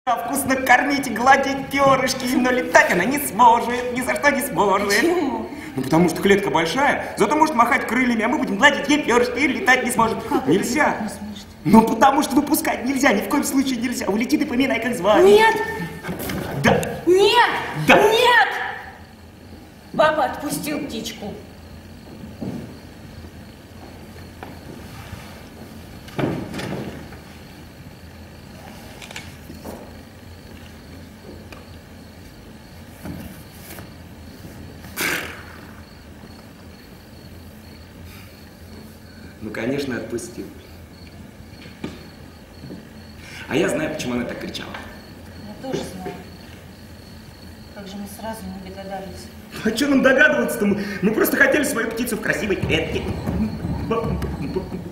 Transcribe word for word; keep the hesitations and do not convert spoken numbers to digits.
Вкусно кормить, гладить перышки, но летать она не сможет, ни за что не сможет. Почему? Ну, потому что клетка большая, зато может махать крыльями, а мы будем гладить ей перышки и летать не сможет. Как нельзя. Не сможет? Ну, потому что выпускать нельзя, ни в коем случае нельзя. Улети, ты поминай, как звали. Нет! Да. Нет! Да. Нет! Папа отпустил птичку. Ну, конечно, отпустил. А я знаю, почему она так кричала. Я тоже знаю. Как же мы сразу не догадались. А что нам догадываться-то? Мы, мы просто хотели свою птицу в красивой клетке.